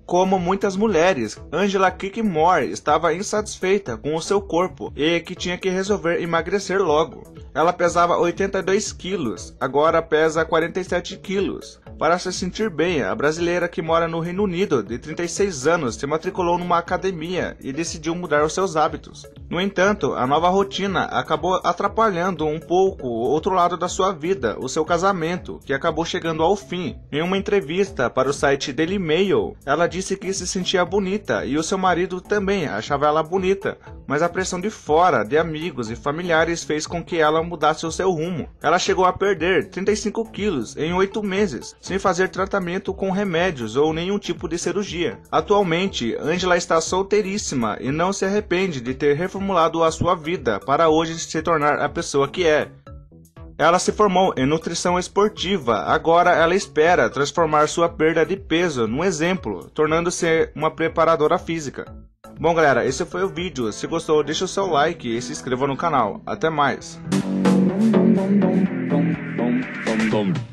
Como muitas mulheres, Angela Crickmore estava insatisfeita com o seu corpo e que tinha que resolver emagrecer logo. Ela pesava 82 quilos, agora pesa 47 quilos. Para se sentir bem, a brasileira que mora no Reino Unido, de 36 anos, se matriculou numa academia e decidiu mudar os seus hábitos. No entanto, a nova rotina acabou atrapalhando um pouco o outro lado da sua vida, o seu casamento, que acabou chegando ao fim. Em uma entrevista para o site Daily Mail, ela disse que se sentia bonita e o seu marido também achava ela bonita, mas a pressão de fora, de amigos e familiares fez com que ela mudasse o seu rumo. Ela chegou a perder 35 quilos em 8 meses, sem fazer tratamento com remédios ou nenhum tipo de cirurgia. Atualmente, Angela está solteiríssima e não se arrepende de ter reformulado a sua vida para hoje se tornar a pessoa que é. Ela se formou em nutrição esportiva, agora ela espera transformar sua perda de peso num exemplo, tornando-se uma preparadora física. Bom galera, esse foi o vídeo, se gostou deixa o seu like e se inscreva no canal, até mais!